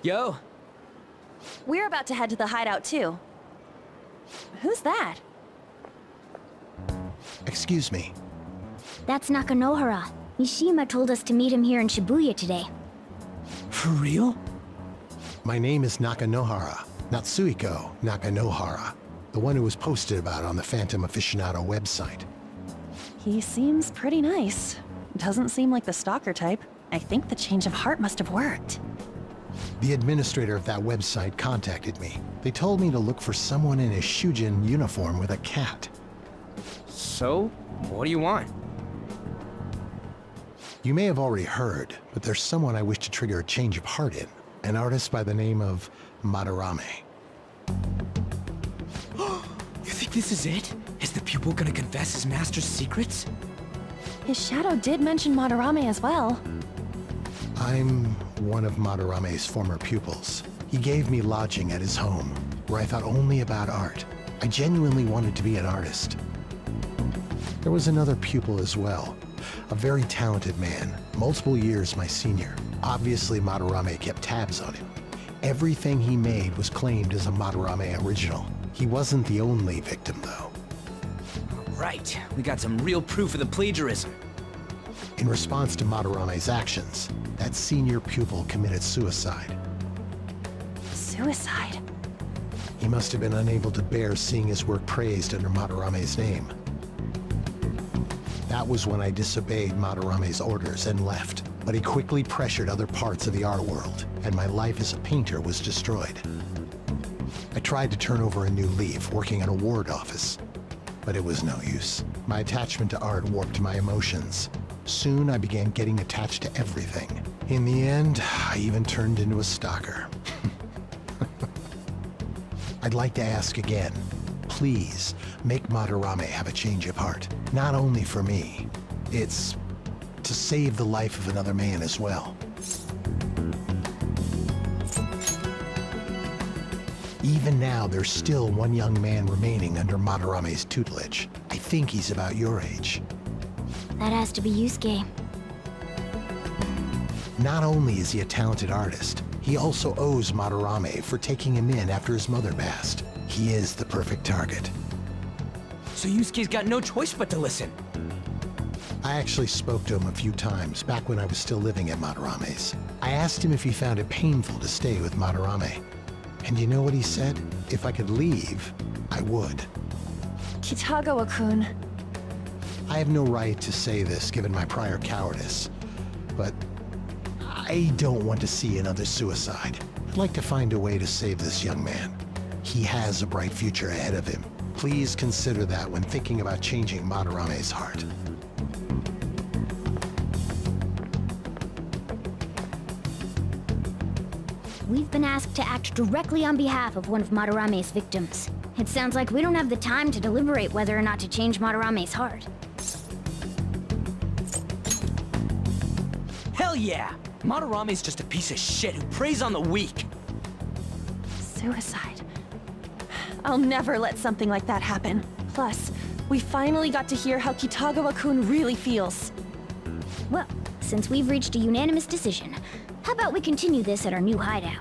Yo! We're about to head to the hideout too. Who's that? Excuse me. That's Nakanohara. Mishima told us to meet him here in Shibuya today. For real? My name is Nakanohara, Natsuhiko Nakanohara, the one who was posted about on the Phantom Aficionado website. He seems pretty nice. Doesn't seem like the stalker type. I think the change of heart must have worked. The administrator of that website contacted me. They told me to look for someone in a Shujin uniform with a cat. So, what do you want? You may have already heard, but there's someone I wish to trigger a change of heart in. An artist by the name of Madarame. You think this is it? Is the pupil gonna confess his master's secrets? His shadow did mention Madarame as well. I'm one of Madarame's former pupils. He gave me lodging at his home, where I thought only about art. I genuinely wanted to be an artist. There was another pupil as well, a very talented man, multiple years my senior. Obviously, Madarame kept tabs on him. Everything he made was claimed as a Madarame original. He wasn't the only victim, though. Right, we got some real proof of the plagiarism. In response to Madarame's actions, that senior pupil committed suicide. Suicide? He must have been unable to bear seeing his work praised under Madarame's name. That was when I disobeyed Madarame's orders and left. But he quickly pressured other parts of the art world, and my life as a painter was destroyed. I tried to turn over a new leaf, working at a ward office, but it was no use. My attachment to art warped my emotions. Soon I began getting attached to everything. In the end, I even turned into a stalker. I'd like to ask again, please make Madarame have a change of heart. Not only for me, it's to save the life of another man as well. Even now, there's still one young man remaining under Madarame's tutelage. I think he's about your age. That has to be Yusuke. Not only is he a talented artist, he also owes Madarame for taking him in after his mother passed. He is the perfect target. So Yusuke's got no choice but to listen. I actually spoke to him a few times back when I was still living at Madarame's. I asked him if he found it painful to stay with Madarame. And you know what he said? If I could leave, I would. Kitagawa-kun. I have no right to say this given my prior cowardice, but I don't want to see another suicide. I'd like to find a way to save this young man. He has a bright future ahead of him. Please consider that when thinking about changing Madarame's heart. We've been asked to act directly on behalf of one of Madarame's victims. It sounds like we don't have the time to deliberate whether or not to change Madarame's heart. Hell yeah! Madarame's just a piece of shit who preys on the weak. Suicide. I'll never let something like that happen. Plus, we finally got to hear how Kitagawa-kun really feels. Well, since we've reached a unanimous decision, how about we continue this at our new hideout?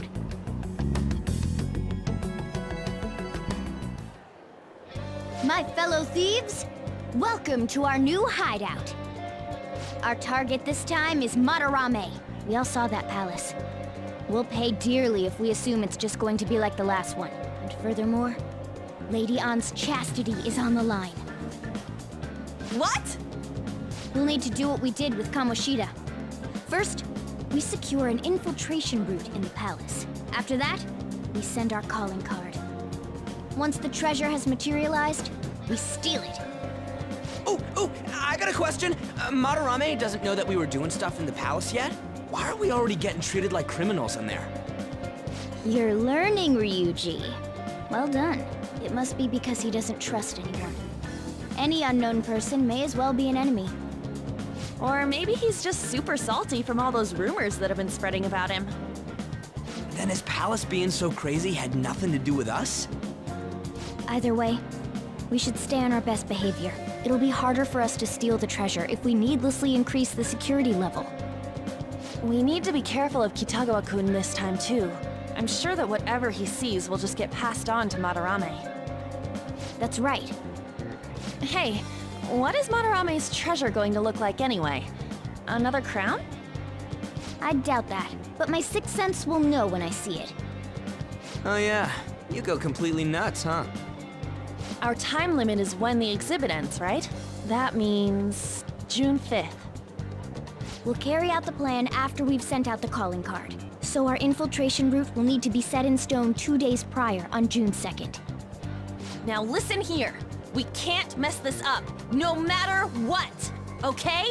My fellow thieves, welcome to our new hideout. Our target this time is Madarame. We all saw that palace. We'll pay dearly if we assume it's just going to be like the last one. And furthermore, Lady Ann's chastity is on the line. What? We'll need to do what we did with Kamoshida. First, we secure an infiltration route in the palace. After that, we send our calling card. Once the treasure has materialized, we steal it. Oh, I got a question. Madarame doesn't know that we were doing stuff in the palace yet? Why are we already getting treated like criminals in there? You're learning, Ryuji. Well done. It must be because he doesn't trust anyone. Any unknown person may as well be an enemy. Or maybe he's just super salty from all those rumors that have been spreading about him. Then his palace being so crazy had nothing to do with us? Either way, we should stay on our best behavior. It'll be harder for us to steal the treasure if we needlessly increase the security level. We need to be careful of Kitagawa-kun this time too. I'm sure that whatever he sees will just get passed on to Madarame. That's right. Hey, what is Madarame's treasure going to look like anyway? Another crown? I doubt that, but my sixth sense will know when I see it. Oh yeah, you go completely nuts, huh? Our time limit is when the exhibit ends, right? That means June 5th. We'll carry out the plan after we've sent out the calling card. So our infiltration route will need to be set in stone 2 days prior on June 2nd. Now listen here. We can't mess this up, no matter what, okay?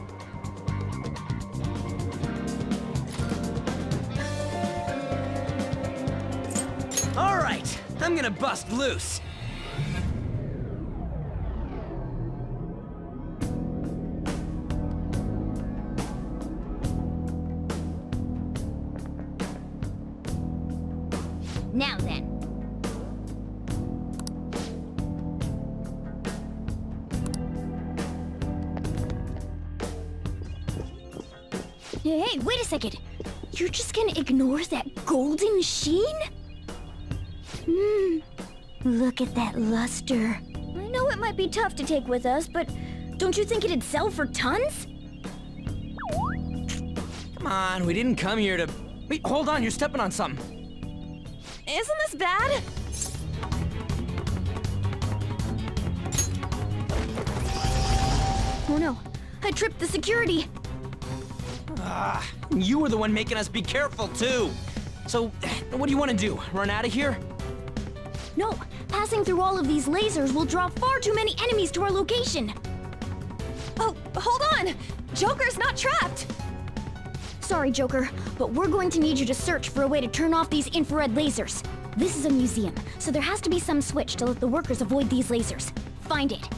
All right, I'm gonna bust loose. Now then. Hey, wait a second. You're just gonna ignore that golden sheen? Look at that luster. I know it might be tough to take with us, but don't you think it'd sell for tons? Come on, we didn't come here to... Wait, hold on, you're stepping on something. Isn't this bad? Oh no, I tripped the security. You were the one making us be careful, too. So, what do you want to do? Run out of here? No, passing through all of these lasers will draw far too many enemies to our location. Oh, hold on! Joker's not trapped! Sorry, Joker, but we're going to need you to search for a way to turn off these infrared lasers. This is a museum, so there has to be some switch to let the workers avoid these lasers. Find it.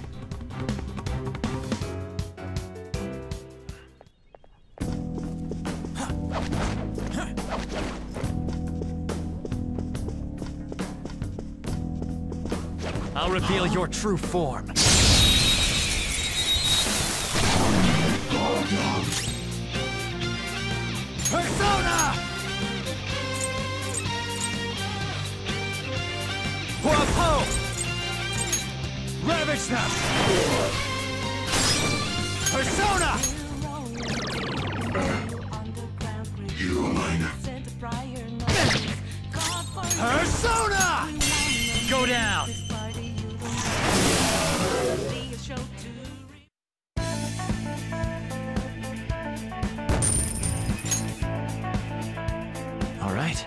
I'll reveal your true form. Persona! Whoa! Ravage them! Persona! Persona! Go down! All right.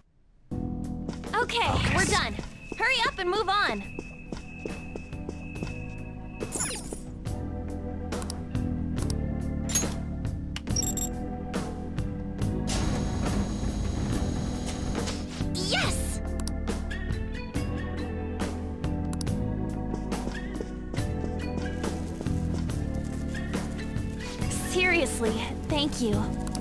Okay, we're done. Hurry up and move on. Yes! Seriously, thank you.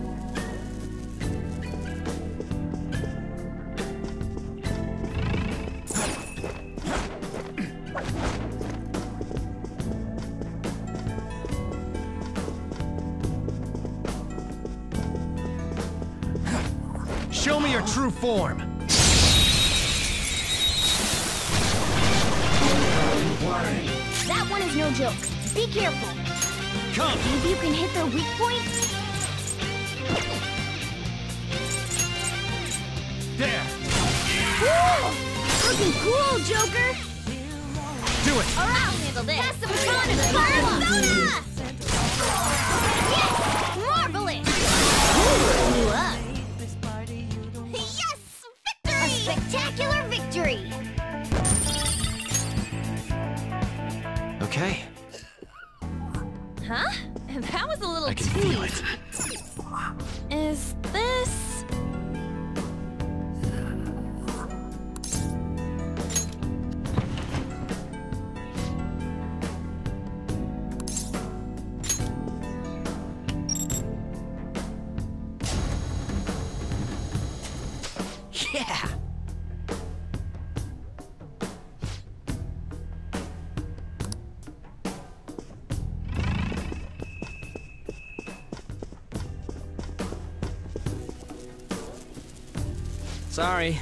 Show me your true form. That one is no joke. Be careful. Come! Maybe you can hit their weak points? There! Woo! Looking cool, Joker! Do it! All right, handle this. Pass the baton to Persona! Yes! Marvelous! Ooh, you up. Yes! Victory! A spectacular victory! Okay. Huh? That was a little I can too feel easy. it. Is this... Yeah! Sorry.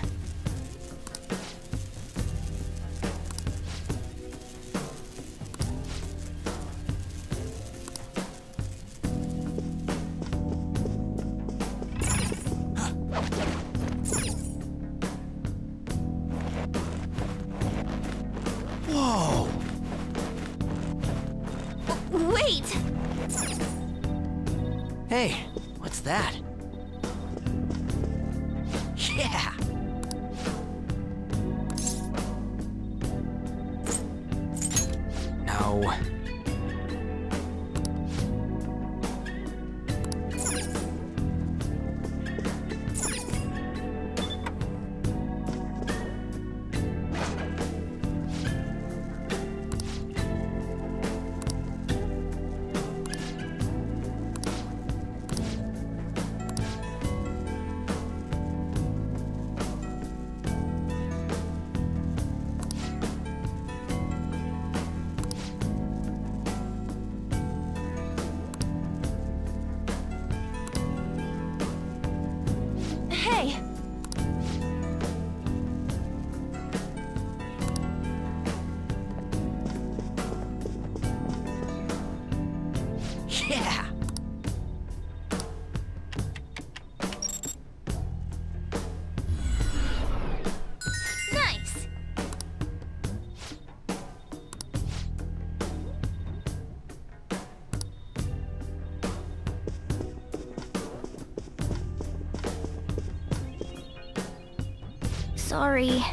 Whoa! Wait! Hey, what's that? Yeah! No. Hey! Yeah! Nice! Sorry.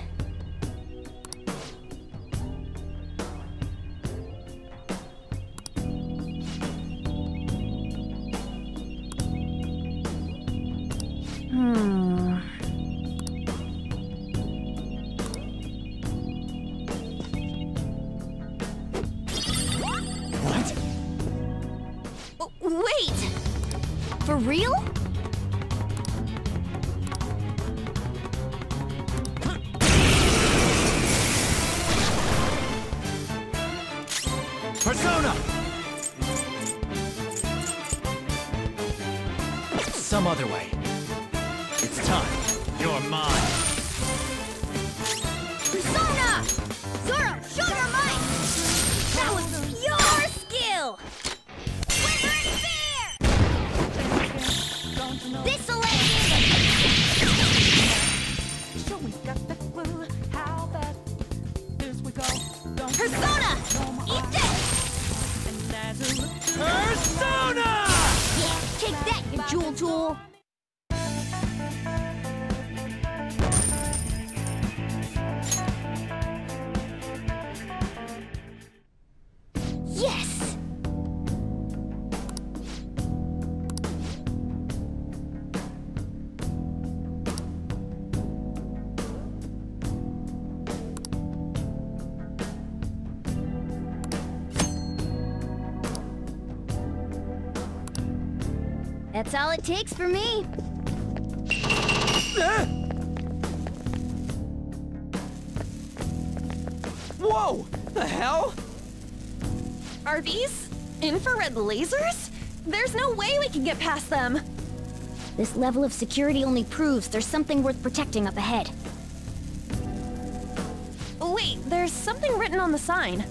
What? Wait! For real? Persona! Some other way. It's time. You're mine. Persona! Zoro, show your might! That was pure skill! Wizard Spear! This'll end Persona! Eat this! Persona! Yeah, take that, you jewel tool! Yes! That's all it takes for me. Whoa! The hell? Are these infrared lasers? There's no way we can get past them. This level of security only proves there's something worth protecting up ahead. Wait, there's something written on the sign.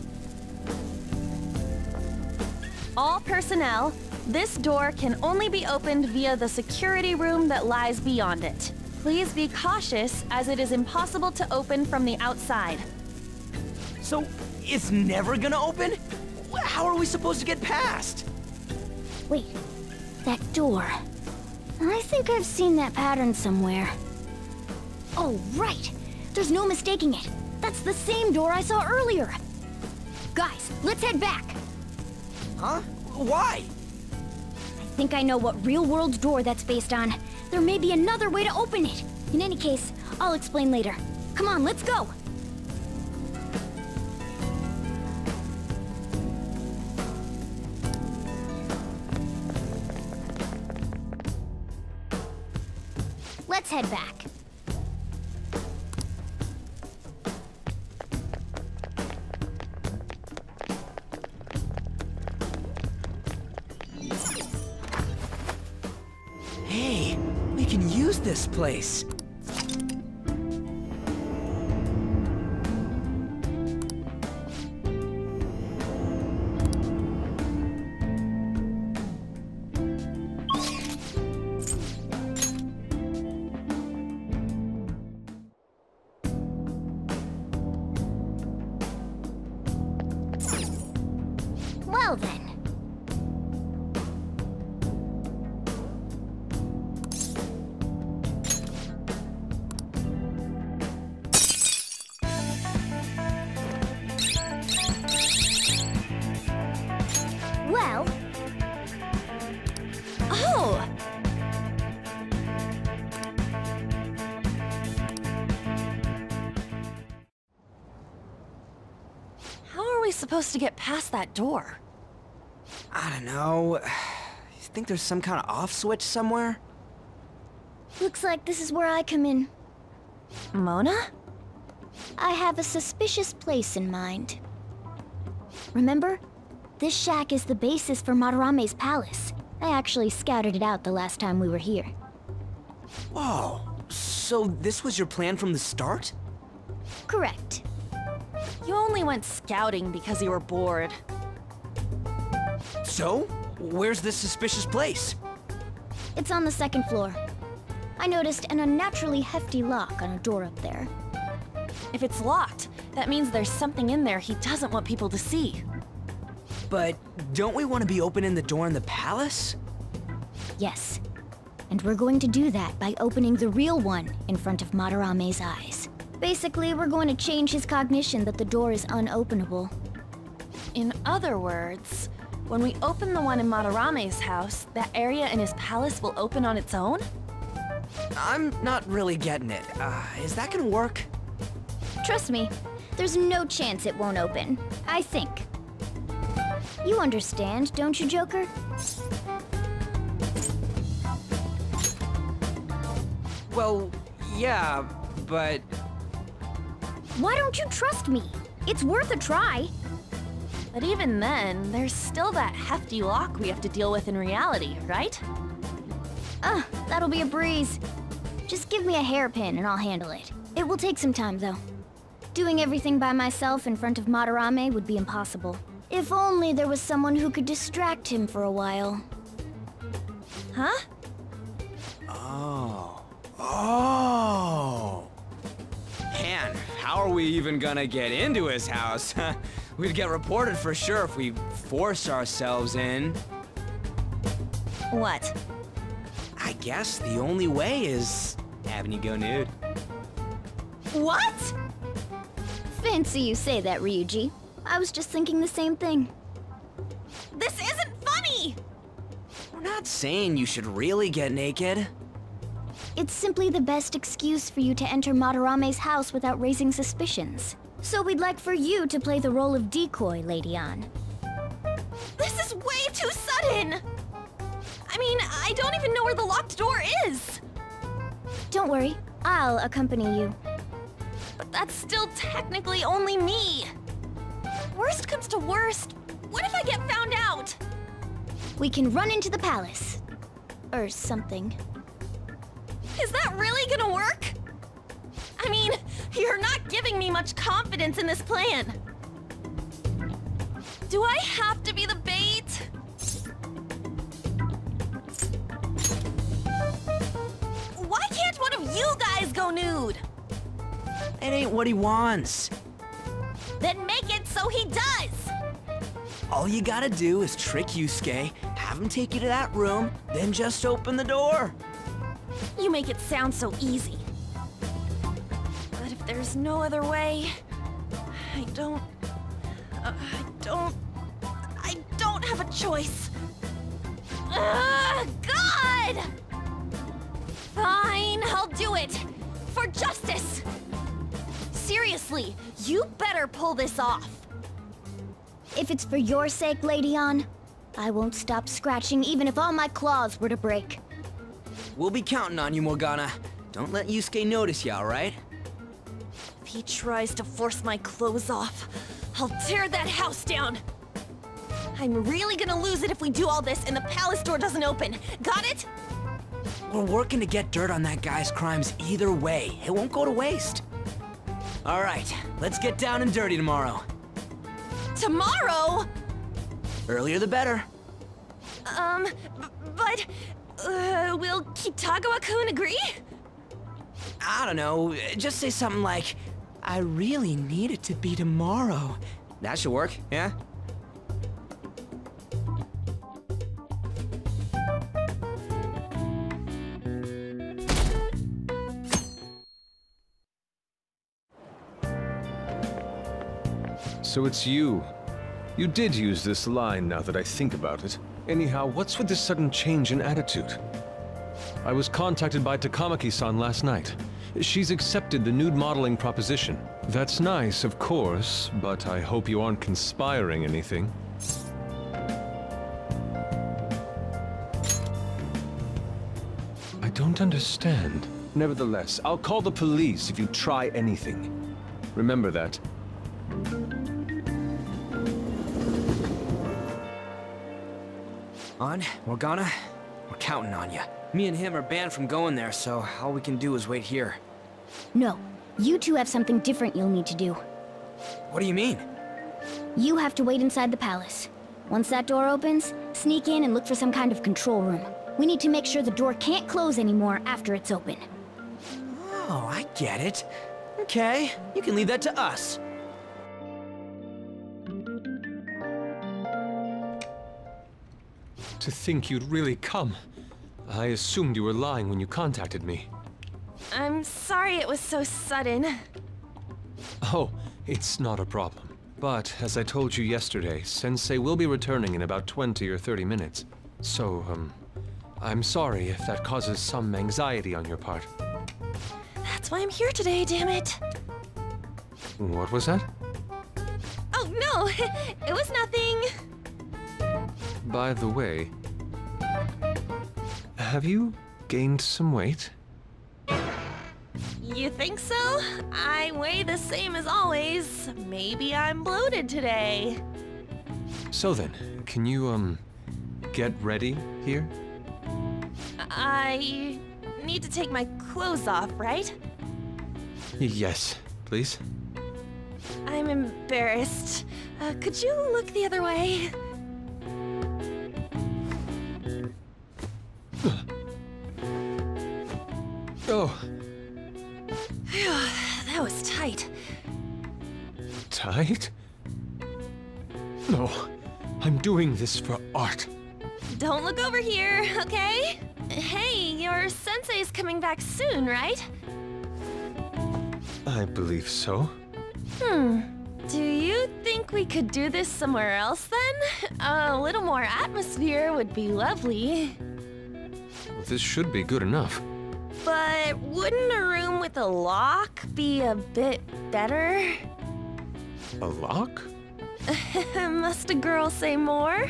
All personnel, this door can only be opened via the security room that lies beyond it. Please be cautious, as it is impossible to open from the outside. So, it's never gonna open? How are we supposed to get past? Wait, that door. I think I've seen that pattern somewhere. Oh, right! There's no mistaking it. That's the same door I saw earlier. Guys, let's head back. Huh? Why? I think I know what real-world door that's based on. There may be another way to open it. In any case, I'll explain later. Come on, let's go! Let's head back. Hey, we can use this place. supposed to get past that door? I don't know. You think there's some kind of off switch somewhere? Looks like this is where I come in. Mona? I have a suspicious place in mind. Remember? This shack is the basis for Madarame's palace. I actually scouted it out the last time we were here. Whoa. So this was your plan from the start? Correct. You only went scouting because you were bored. So? Where's this suspicious place? It's on the second floor. I noticed an unnaturally hefty lock on a door up there. If it's locked, that means there's something in there he doesn't want people to see. But don't we want to be opening the door in the palace? Yes. And we're going to do that by opening the real one in front of Madarame's eyes. Basically, we're going to change his cognition that the door is unopenable. In other words, when we open the one in Madarame's house, that area in his palace will open on its own? I'm not really getting it. Is that gonna work? Trust me, there's no chance it won't open. I think. You understand, don't you, Joker? Well, yeah, but... Why don't you trust me? It's worth a try. But even then, there's still that hefty lock we have to deal with in reality, right? That'll be a breeze. Just give me a hairpin and I'll handle it. It will take some time, though. Doing everything by myself in front of Madarame would be impossible. If only there was someone who could distract him for a while. Huh? Oh. Man, how are we even gonna get into his house? We'd get reported for sure if we force ourselves in. What? I guess the only way is having you go nude. What? Fancy you say that, Ryuji. I was just thinking the same thing. This isn't funny! We're not saying you should really get naked. It's simply the best excuse for you to enter Madarame's house without raising suspicions. So we'd like for you to play the role of decoy, Lady Ann. This is way too sudden! I mean, I don't even know where the locked door is! Don't worry, I'll accompany you. But that's still technically only me! Worst comes to worst, what if I get found out? We can run into the palace. Or something. Is that really gonna work? I mean, you're not giving me much confidence in this plan. Do I have to be the bait? Why can't one of you guys go nude? It ain't what he wants. Then make it so he does! All you gotta do is trick Yusuke, have him take you to that room, then just open the door. You make it sound so easy. But if there's no other way, I don't have a choice. God! Fine, I'll do it. For justice. Seriously, you better pull this off. If it's for your sake, Lady Ann, I won't stop scratching even if all my claws were to break. We'll be counting on you, Morgana. Don't let Yusuke notice you, alright? If he tries to force my clothes off, I'll tear that house down. I'm really gonna lose it if we do all this and the palace door doesn't open. Got it? We're working to get dirt on that guy's crimes either way. It won't go to waste. Alright, let's get down and dirty tomorrow. Tomorrow? Earlier the better. But will Kitagawa-kun agree? I don't know, just say something like, I really need it to be tomorrow. That should work, yeah? So it's you. You did use this line now that I think about it. Anyhow, what's with this sudden change in attitude? I was contacted by Takamaki-san last night. She's accepted the nude modeling proposition. That's nice, of course, but I hope you aren't conspiring anything. I don't understand. Nevertheless, I'll call the police if you try anything. Remember that. On, Morgana, we're counting on you. Me and him are banned from going there, so all we can do is wait here. No, you two have something different you'll need to do. What do you mean? You have to wait inside the palace. Once that door opens, sneak in and look for some kind of control room. We need to make sure the door can't close anymore after it's open. Oh, I get it. Okay, you can leave that to us. To think you'd really come. I assumed you were lying when you contacted me. I'm sorry it was so sudden. Oh, it's not a problem. But, as I told you yesterday, Sensei will be returning in about 20 or 30 minutes. So, I'm sorry if that causes some anxiety on your part. That's why I'm here today, damn it. What was that? Oh, no, it was nothing. By the way, have you gained some weight? You think so? I weigh the same as always. Maybe I'm bloated today. So then, can you, get ready here? I need to take my clothes off, right? Yes, please. I'm embarrassed. Could you look the other way? Oh. That was tight. Tight? No, I'm doing this for art. Don't look over here, okay? Hey, your sensei's coming back soon, right? I believe so. Do you think we could do this somewhere else then? A little more atmosphere would be lovely. Well, this should be good enough. But wouldn't a room with a lock be a bit better? A lock? Must a girl say more?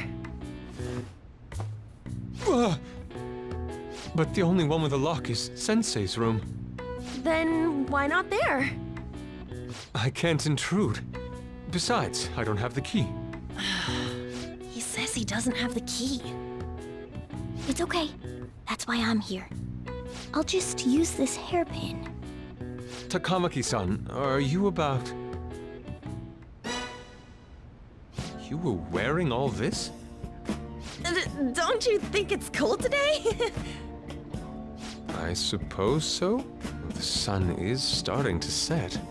But the only one with a lock is Sensei's room. Then why not there? I can't intrude. Besides, I don't have the key. He says he doesn't have the key. It's okay. That's why I'm here. I'll just use this hairpin. Takamaki-san, are you about... You were wearing all this? Don't you think it's cold today? I suppose so. The sun is starting to set.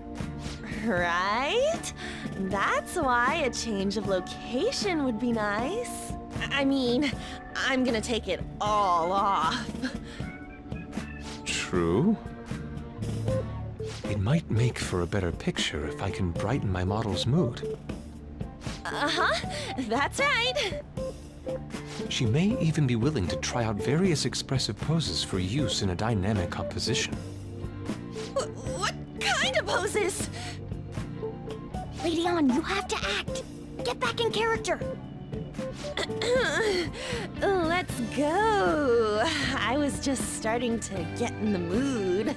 Right? That's why a change of location would be nice. I mean, I'm gonna take it all off. True. It might make for a better picture if I can brighten my model's mood. Uh-huh, that's right. She may even be willing to try out various expressive poses for use in a dynamic composition. What kind of poses? Lady On, you have to act. Get back in character. Let's go. I was just starting to get in the mood.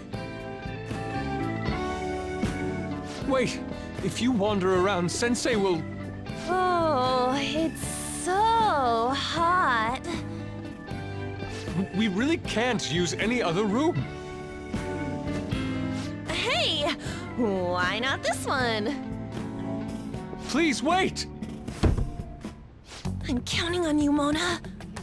Wait! If you wander around, Sensei will... Oh, it's so hot. We really can't use any other room. Hey, why not this one? Please wait! I'm counting on you, Mona.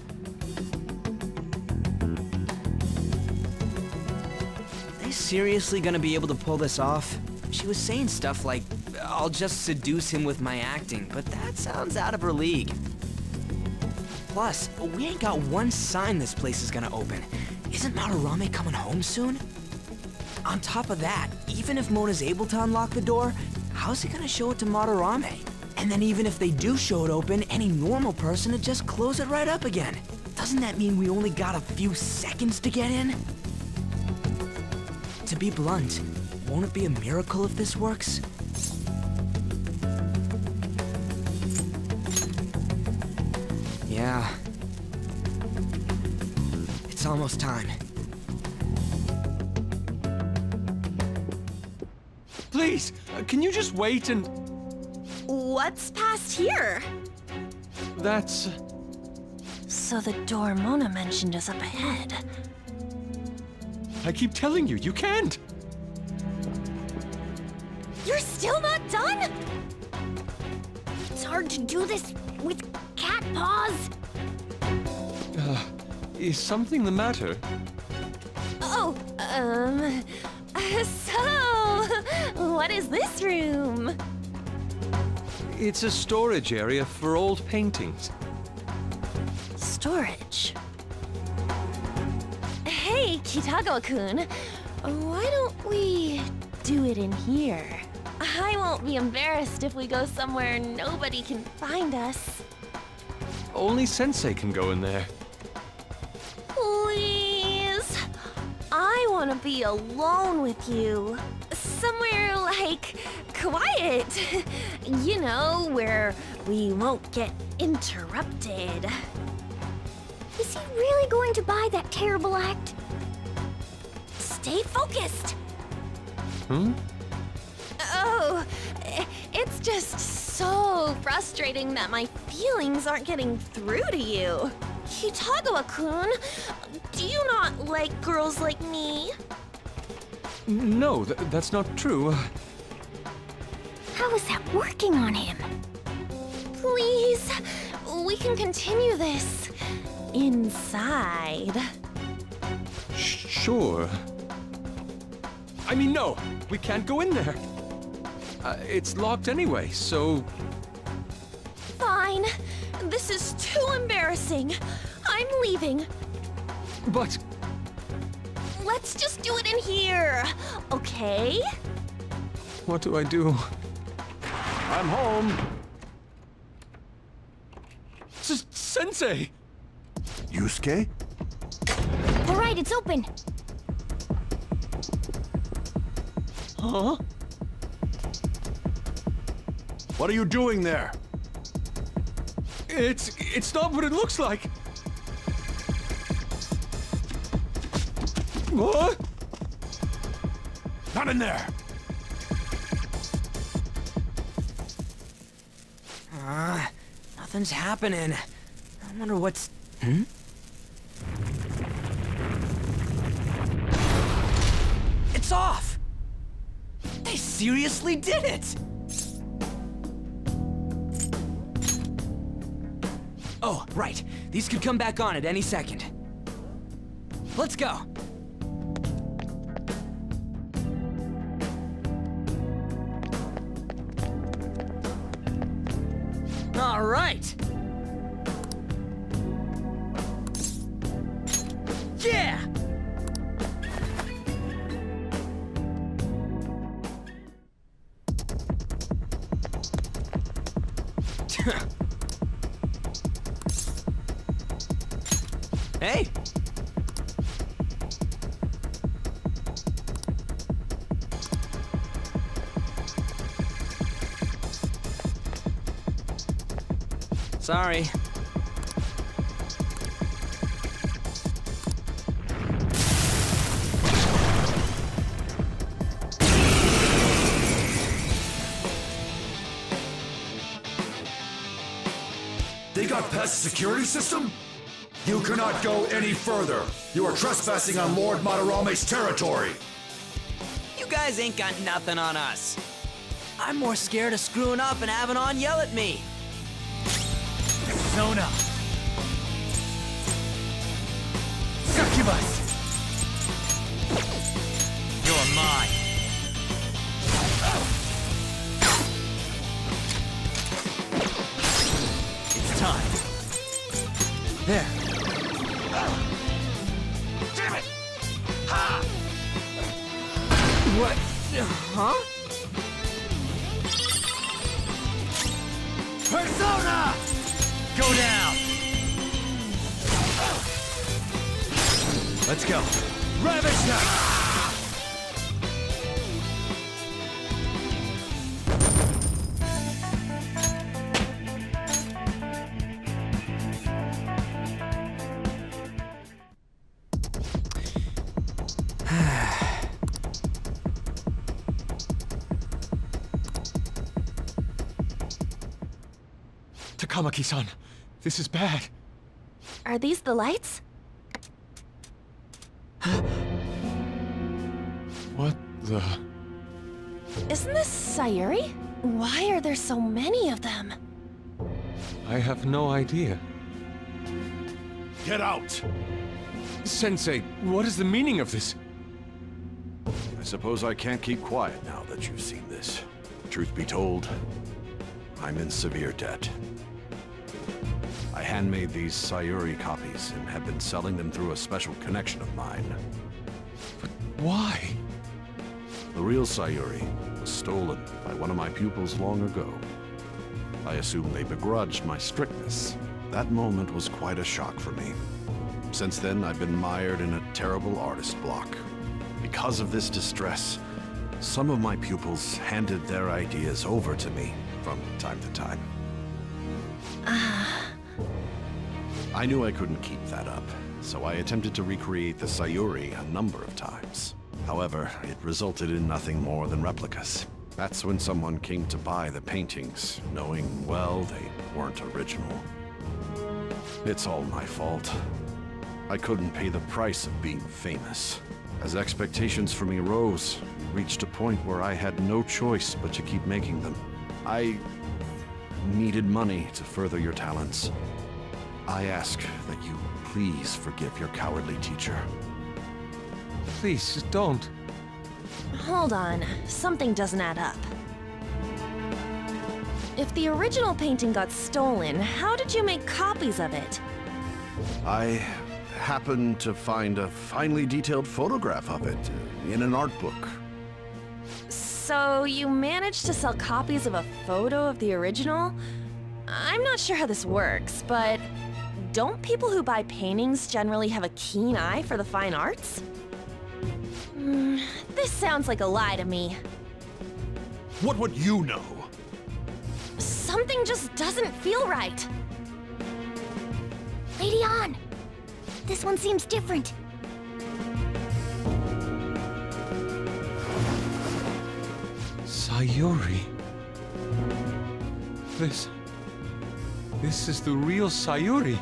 Are they seriously gonna be able to pull this off? She was saying stuff like, I'll just seduce him with my acting, but that sounds out of her league. Plus, we ain't got one sign this place is gonna open. Isn't Madarame coming home soon? On top of that, even if Mona's able to unlock the door, how's he gonna show it to Madarame? And then even if they do show it open, any normal person would just close it right up again. Doesn't that mean we only got a few seconds to get in? To be blunt, won't it be a miracle if this works? Yeah. It's almost time. Please, can you just wait and... What's past here? That's... So the door Mona mentioned is up ahead. I keep telling you, you can't! You're still not done? It's hard to do this with cat paws. Is something the matter? Oh, so, what is this room? It's a storage area for old paintings. Storage. Hey, Kitagawa-kun, why don't we do it in here? I won't be embarrassed if we go somewhere nobody can find us. Only Sensei can go in there. Please. I want to be alone with you. Somewhere like quiet. You know, where we won't get interrupted. Is he really going to buy that terrible act? Stay focused. Hmm? Oh, it's just so frustrating that my feelings aren't getting through to you. Kitagawa-kun, do you not like girls like me? No, that's not true. How is that working on him? Please, we can continue this inside. Sure. I mean, no, we can't go in there. It's locked anyway, so... Fine. This is too embarrassing. I'm leaving. But... Let's just do it in here, okay? what do I do? I'm home. Sensei! Yusuke? All right, it's open. Huh? What are you doing there? It's not what it looks like. What? Not in there! Nothing's happening. I wonder what's... It's off! They seriously did it! Oh, right. These could come back on at any second. Let's go. All right. Yeah! Hey! Sorry. They got past the security system? You cannot go any further. You are trespassing on Lord Madarame's territory. You guys ain't got nothing on us. I'm more scared of screwing up and having On yell at me. Sona! Succubus! You're mine! It's time. There. Damn it! Ha! What? Huh? Persona! Go down! Let's go. Ravage them! Takamaki-san, this is bad. Are these the lights? What the... Isn't this Sayuri? Why are there so many of them? I have no idea. Get out! Sensei, what is the meaning of this? I suppose I can't keep quiet now that you've seen this. Truth be told, I'm in severe debt. I handmade these Sayuri copies and have been selling them through a special connection of mine. But why? The real Sayuri was stolen by one of my pupils long ago. I assume they begrudged my strictness. That moment was quite a shock for me. Since then, I've been mired in a terrible artist block. Because of this distress, some of my pupils handed their ideas over to me from time to time. I knew I couldn't keep that up, so I attempted to recreate the Sayuri a number of times. However, it resulted in nothing more than replicas. That's when someone came to buy the paintings, knowing, well, they weren't original. It's all my fault. I couldn't pay the price of being famous. As expectations for me rose, reached a point where I had no choice but to keep making them. I needed money to further your talents. I ask that you please forgive your cowardly teacher. Please, don't. Hold on, something doesn't add up. If the original painting got stolen, how did you make copies of it? I happened to find a finely detailed photograph of it in an art book. So you managed to sell copies of a photo of the original? I'm not sure how this works, but don't people who buy paintings generally have a keen eye for the fine arts? This sounds like a lie to me. What would you know? Something just doesn't feel right. Lady Ann! This one seems different. Sayuri. This is the real Sayuri.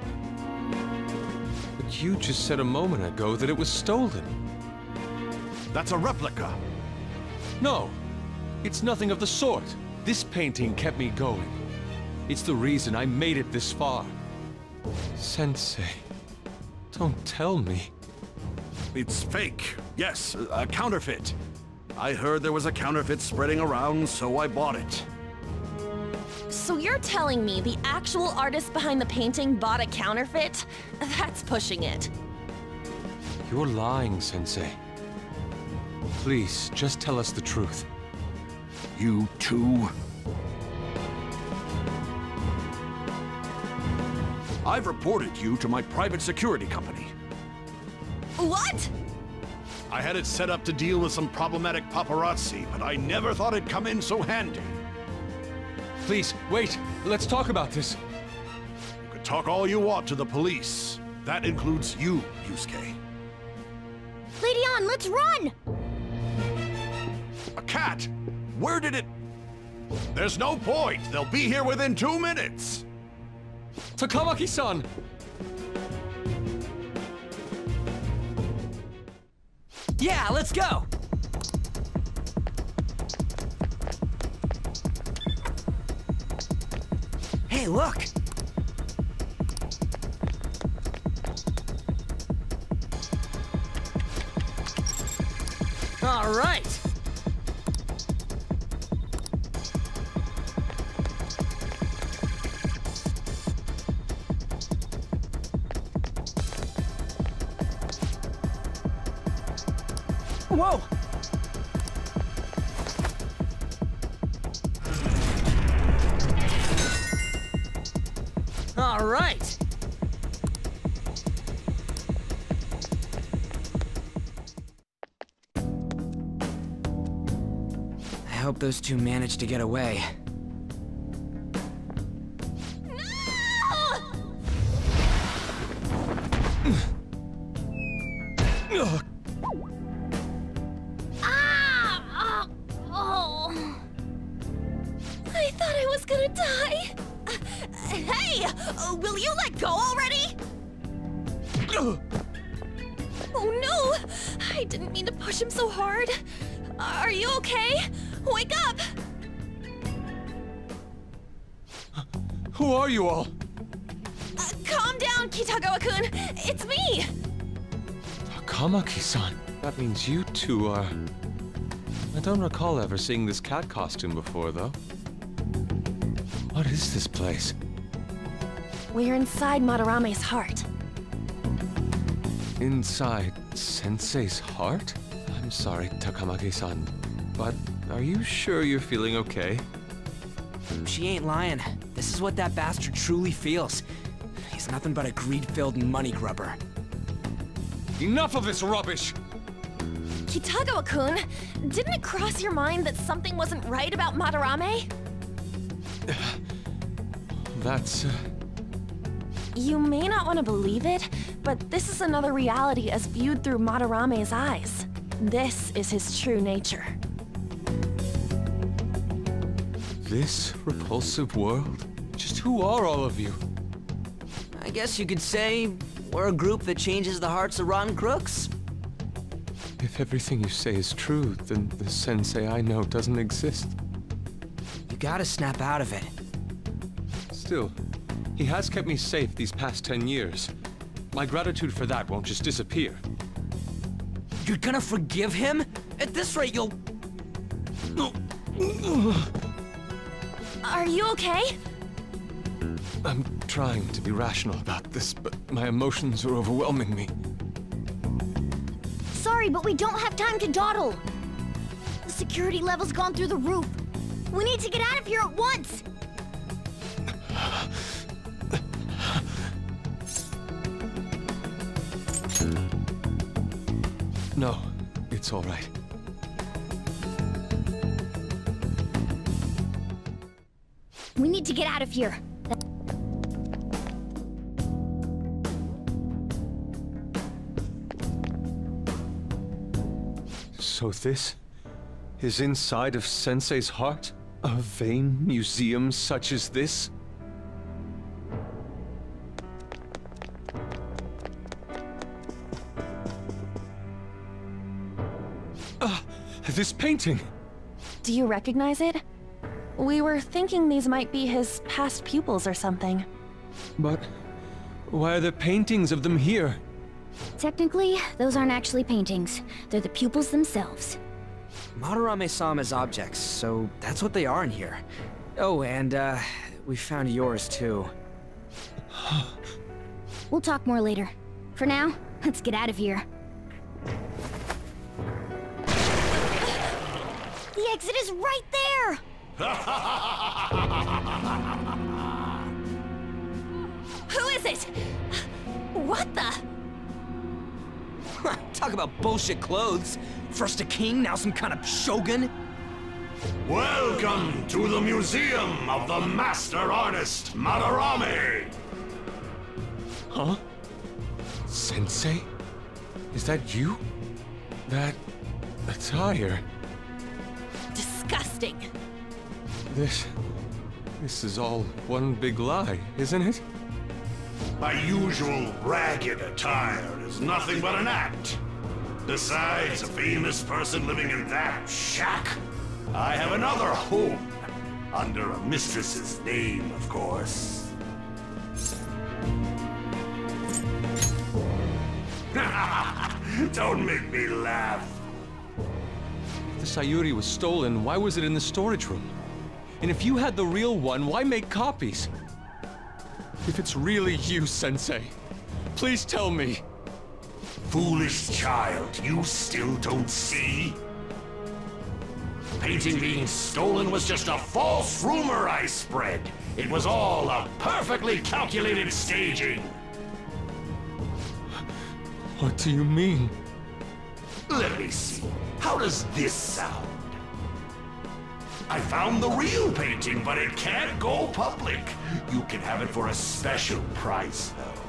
But you just said a moment ago that it was stolen. That's a replica. No, it's nothing of the sort. This painting kept me going. It's the reason I made it this far. Sensei, don't tell me. It's fake. Yes, a counterfeit. I heard there was a counterfeit spreading around, so I bought it. So you're telling me the actual artist behind the painting bought a counterfeit? That's pushing it. You're lying, Sensei. Please, just tell us the truth. You too? I've reported you to my private security company. What? I had it set up to deal with some problematic paparazzi, but I never thought it'd come in so handy. Please, wait. Let's talk about this. You could talk all you want to the police. That includes you, Yusuke. Lady Ann, let's run! A cat? Where did it... There's no point. They'll be here within 2 minutes. Takamaki-san! Yeah, let's go! Hey, look! All right! Whoa! All right! I hope those two managed to get away. Ugh. I thought I was gonna die. Will you let go already? Oh no! I didn't mean to push him so hard. Are you okay? Wake up! Who are you all? Calm down, Kitagawa-kun. It's me! Takamaki-san. That means you two are... I don't recall ever seeing this cat costume before, though. What is this place? We're inside Madarame's heart. Inside Sensei's heart? I'm sorry, Takamaki-san, but are you sure you're feeling okay? She ain't lying. This is what that bastard truly feels. He's nothing but a greed-filled money grubber. Enough of this rubbish! Kitagawa-kun, didn't it cross your mind that something wasn't right about Madarame? That's... You may not want to believe it, but this is another reality as viewed through Madarame's eyes. This is his true nature. This repulsive world? Just who are all of you? I guess you could say we're a group that changes the hearts of rotten crooks. If everything you say is true, then the Sensei I know doesn't exist. You gotta snap out of it. Still, he has kept me safe these past 10 years. My gratitude for that won't just disappear. You're gonna forgive him? At this rate, you'll... Are you okay? I'm trying to be rational about this, but my emotions are overwhelming me. Sorry, but we don't have time to dawdle. The security level's gone through the roof. We need to get out of here at once! No, it's all right. We need to get out of here. So this is inside of Sensei's heart? A vain museum such as this? This painting! Do you recognize it? We were thinking these might be his past pupils or something. But why are there paintings of them here? Technically, those aren't actually paintings. They're the pupils themselves. Madarame saw them as objects, so that's what they are in here. Oh, and, we found yours, too. We'll talk more later. For now, let's get out of here. The exit is right there! Who is it? What the? Talk about bullshit clothes. First a king, now some kind of shogun. Welcome to the Museum of the Master Artist, Madarame! Huh? Sensei? Is that you? That attire? Disgusting. This is all one big lie, isn't it? My usual ragged attire is nothing but an act. Besides a famous person living in that shack, I have another home, under a mistress's name, of course. Don't make me laugh. If the Sayuri was stolen, why was it in the storage room? And if you had the real one, why make copies? If it's really you, Sensei, please tell me. Foolish child, you still don't see? The painting being stolen was just a false rumor I spread. It was all a perfectly calculated staging. What do you mean? Let me see. How does this sound? I found the real painting, but it can't go public. You can have it for a special price, though.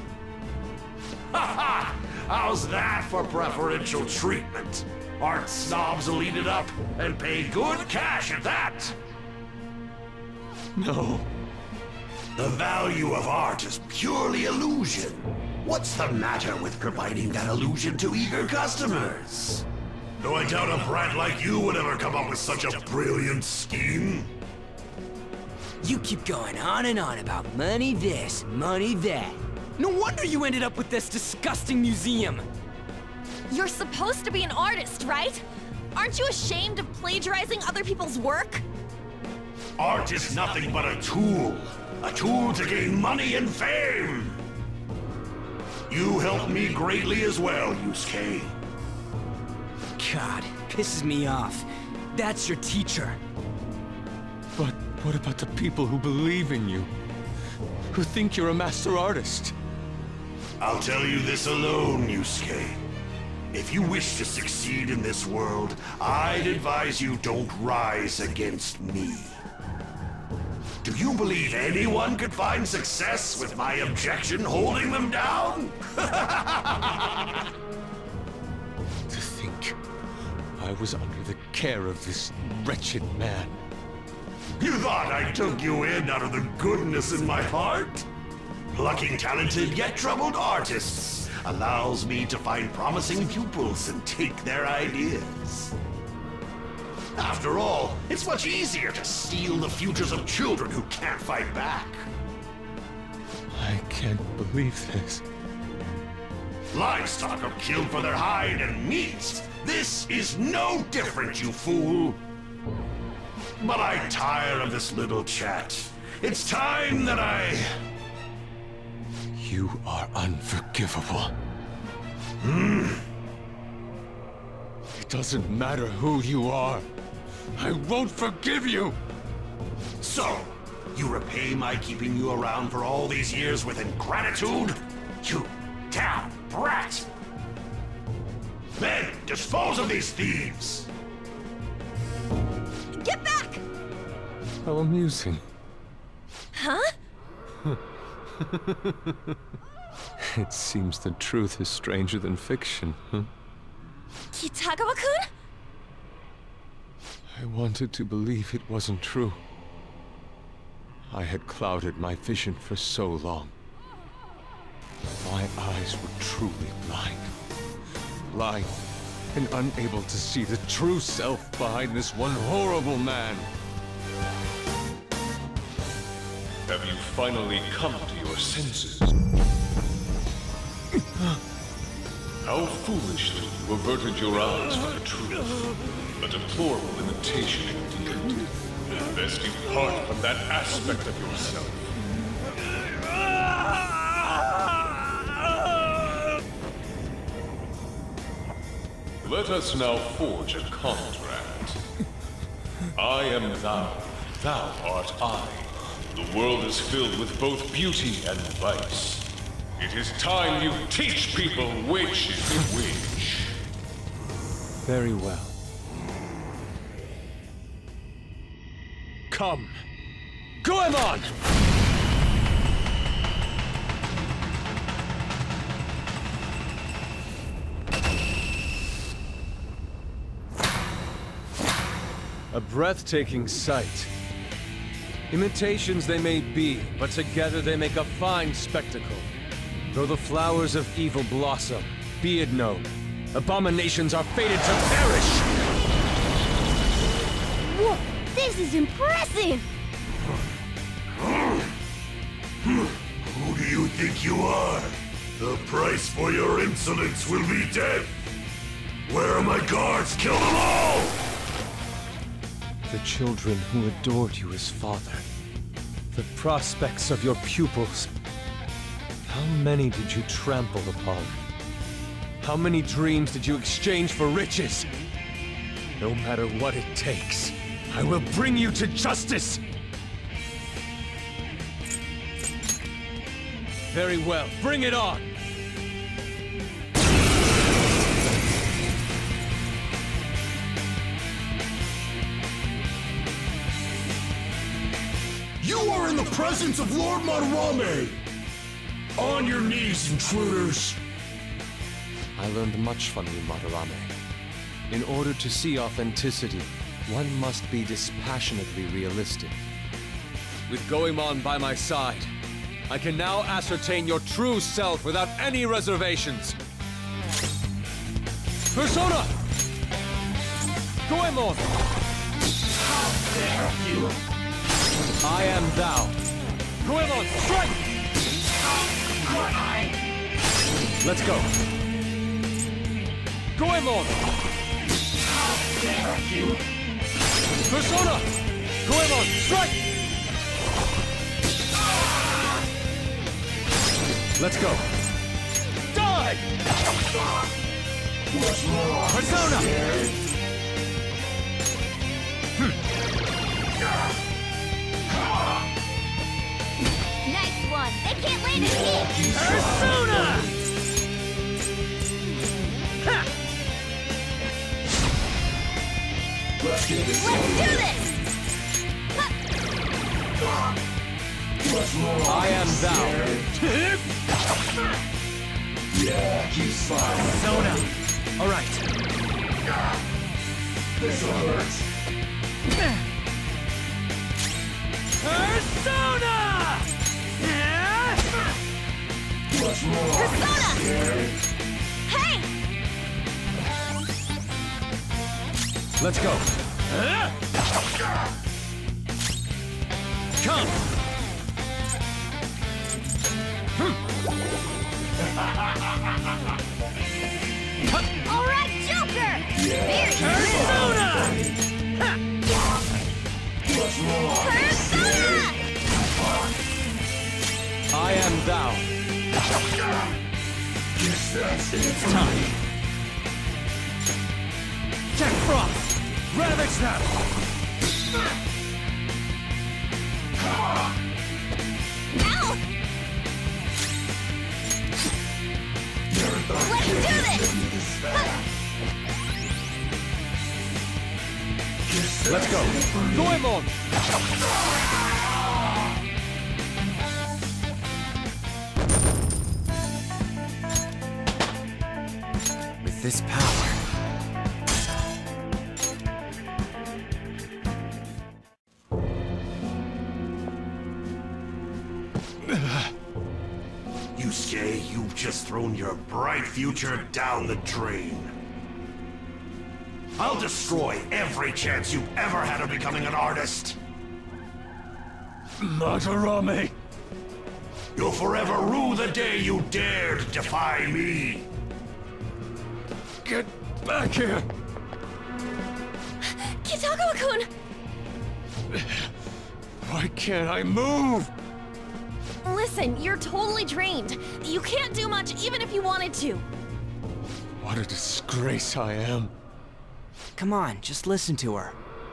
Ha ha! How's that for preferential treatment? Art snobs will eat it up and pay good cash at that. No. The value of art is purely illusion. What's the matter with providing that illusion to eager customers? Though I doubt a brat like you would ever come up with such a brilliant scheme. You keep going on and on about money this, money that. No wonder you ended up with this disgusting museum. You're supposed to be an artist, right? Aren't you ashamed of plagiarizing other people's work? Art is nothing but a tool. A tool to gain money and fame. You helped me greatly as well, Yusuke. God, pisses me off. That's your teacher. But what about the people who believe in you? Who think you're a master artist? I'll tell you this alone, Yusuke. If you wish to succeed in this world, I'd advise you don't rise against me. Do you believe anyone could find success with my objection holding them down? To think I was under the care of this wretched man. You thought I took you in out of the goodness in my heart? Plucking talented yet troubled artists allows me to find promising pupils and take their ideas. After all, it's much easier to steal the futures of children who can't fight back. I can't believe this. Livestock are killed for their hide and meat. This is no different, you fool. But I tire of this little chat. It's time that I... You are unforgivable. It doesn't matter who you are. I won't forgive you! So, you repay my keeping you around for all these years with ingratitude? You damn brat! Men, dispose of these thieves! Get back! How amusing. Huh? It seems the truth is stranger than fiction, huh? Kitagawa-kun? I wanted to believe it wasn't true. I had clouded my vision for so long. My eyes were truly blind. Blind and unable to see the true self behind this one horrible man. Have you finally come to your senses? How foolishly you averted your eyes from the truth. A deplorable imitation indeed. Best depart from that aspect of yourself. Let us now forge a contract. I am thou, thou art I. The world is filled with both beauty and vice. It is time you teach people which is which. Very well. Come! Goemon! A breathtaking sight. Imitations they may be, but together they make a fine spectacle. Though the flowers of evil blossom, be it known, abominations are fated to perish! Whoa, this is impressive! Who do you think you are? The price for your insolence will be death! Where are my guards? Kill them all! The children who adored you as father. The prospects of your pupils. How many did you trample upon? How many dreams did you exchange for riches? No matter what it takes, I will bring you to justice! Very well, bring it on! You are in the presence of Lord Madarame! On your knees, intruders! I learned much from you, Madarame. In order to see authenticity, one must be dispassionately realistic. With Goemon by my side, I can now ascertain your true self without any reservations. Persona! Goemon! How dare you! I am thou. Goemon, strike! Let's go. Goemon! How dare you! Persona! Goemon, strike! Let's go. Die! Persona! Nice one. They can't land a hit. Persona! Ha! Let's do this! I am thou. Yeah, keep smiling. Persona! Alright. This hurts. Persona! What's wrong? Persona! Hey! Let's go. Come! All right, Joker. Very good. Persona! What's wrong? Persona! I am thou. Guess that's it. It's time. Jack Frost! Ravage them! Ow! Let's do this! Let's go. Goemon! With this power... Yusuke, you've just thrown your bright future down the drain. I'll destroy every chance you've ever had of becoming an artist. Madarame! You'll forever rue the day you dared defy me. Get back here! Kitagawa-kun! Why can't I move? Listen, you're totally drained. You can't do much even if you wanted to. What a disgrace I am. Come on, just listen to her.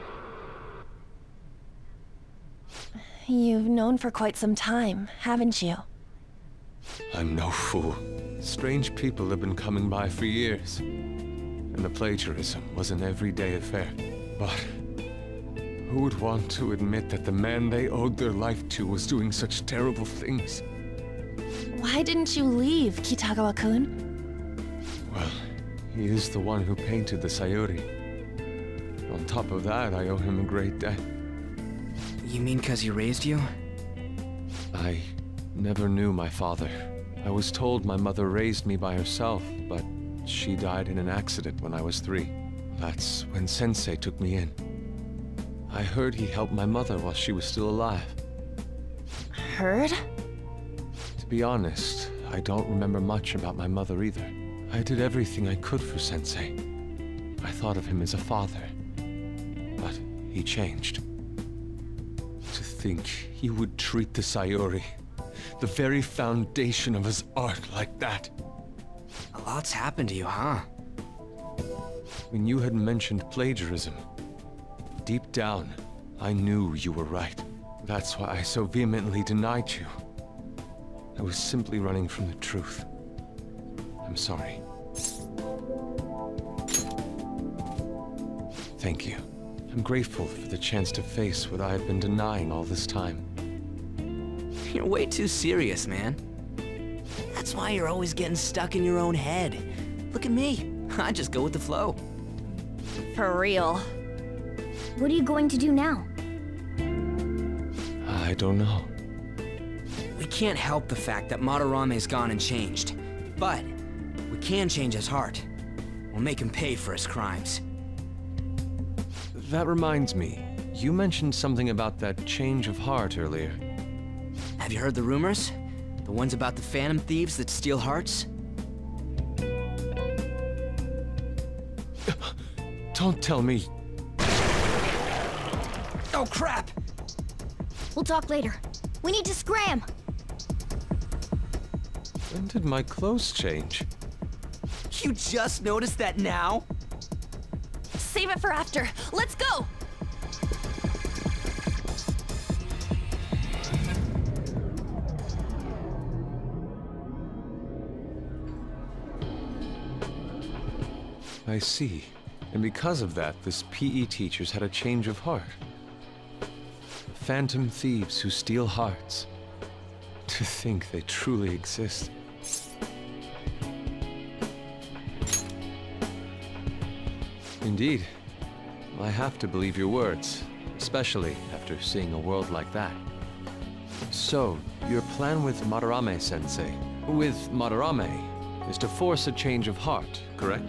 You've known for quite some time, haven't you? I'm no fool. Strange people have been coming by for years. And the plagiarism was an everyday affair. But who would want to admit that the man they owed their life to was doing such terrible things? Why didn't you leave, Kitagawa-kun? Well, he is the one who painted the Sayuri. On top of that, I owe him a great debt. You mean 'cause he raised you? I never knew my father. I was told my mother raised me by herself, but she died in an accident when I was 3. That's when Sensei took me in. I heard he helped my mother while she was still alive. Heard? To be honest, I don't remember much about my mother either. I did everything I could for Sensei. I thought of him as a father. But he changed. To think he would treat the Sayuri, the very foundation of his art, like that. A lot's happened to you, huh? When you had mentioned plagiarism, deep down, I knew you were right. That's why I so vehemently denied you. I was simply running from the truth. I'm sorry. Thank you. I'm grateful for the chance to face what I have been denying all this time. You're way too serious, man. That's why you're always getting stuck in your own head. Look at me. I just go with the flow. For real. What are you going to do now? I don't know. We can't help the fact that Madarame's gone and changed. But we can change his heart. We'll make him pay for his crimes. That reminds me, you mentioned something about that change of heart earlier. Have you heard the rumors? The ones about the Phantom Thieves that steal hearts? Don't tell me. Oh, crap! We'll talk later. We need to scram! When did my clothes change? You just noticed that now? Save it for after. Let's go! I see. And because of that, this PE teacher's had a change of heart. Phantom thieves who steal hearts. To think they truly exist. Indeed. I have to believe your words, especially after seeing a world like that. So, your plan with Madarame-sensei, with Madarame, is to force a change of heart, correct?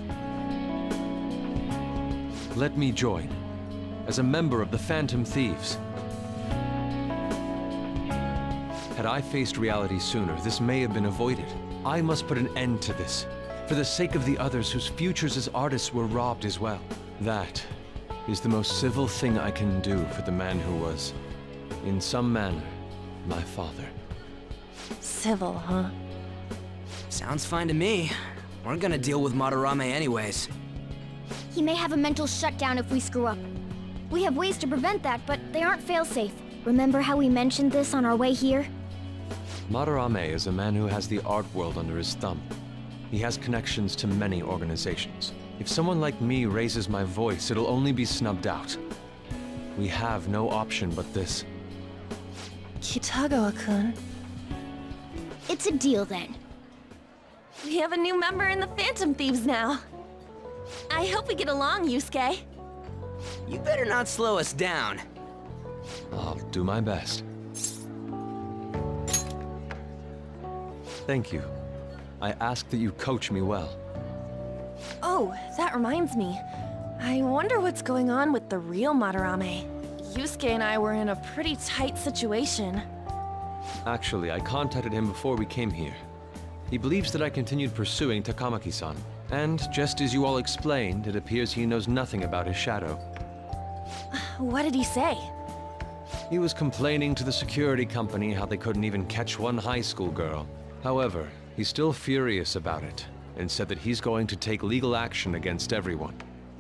Let me join, as a member of the Phantom Thieves. Had I faced reality sooner, this may have been avoided. I must put an end to this, for the sake of the others whose futures as artists were robbed as well. That is the most civil thing I can do for the man who was, in some manner, my father. Civil, huh? Sounds fine to me. We're gonna deal with Madarame anyways. He may have a mental shutdown if we screw up. We have ways to prevent that, but they aren't fail-safe. Remember how we mentioned this on our way here? Madarame is a man who has the art world under his thumb. He has connections to many organizations. If someone like me raises my voice, it'll only be snubbed out. We have no option but this. Kitagawa-kun. It's a deal then. We have a new member in the Phantom Thieves now. I hope we get along, Yusuke. You better not slow us down. I'll do my best. Thank you. I ask that you coach me well. Oh, that reminds me. I wonder what's going on with the real Madarame. Yusuke and I were in a pretty tight situation. Actually, I contacted him before we came here. He believes that I continued pursuing Takamaki-san. And just as you all explained, it appears he knows nothing about his shadow. What did he say? He was complaining to the security company how they couldn't even catch one high school girl. However, he's still furious about it, and said that he's going to take legal action against everyone.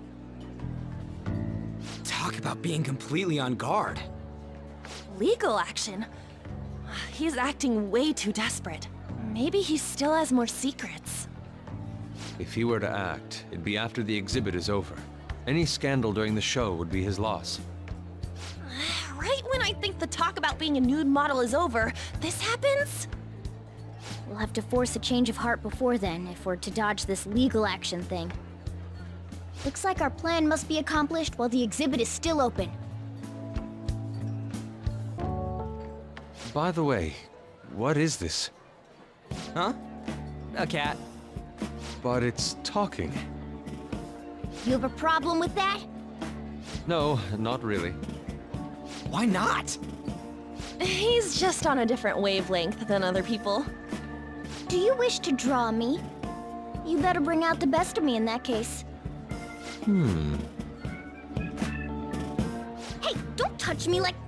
Talk about being completely on guard. Legal action? He's acting way too desperate. Maybe he still has more secrets. If he were to act, it'd be after the exhibit is over. Any scandal during the show would be his loss. Right when I think the talk about being a nude model is over, this happens? We'll have to force a change of heart before then, if we're to dodge this legal action thing. Looks like our plan must be accomplished while the exhibit is still open. By the way, what is this? Huh? A cat. But it's talking. You have a problem with that? No, not really. Why not? He's just on a different wavelength than other people. Do you wish to draw me? You better bring out the best of me in that case. Hey, don't touch me like...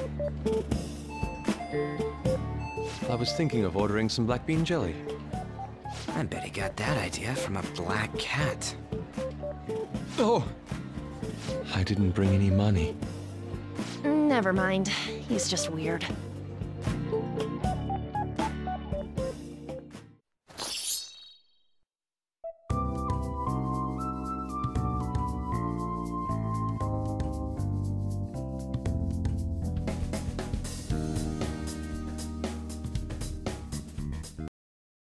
I was thinking of ordering some black bean jelly. I bet he got that idea from a black cat. Oh! I didn't bring any money. Never mind. He's just weird.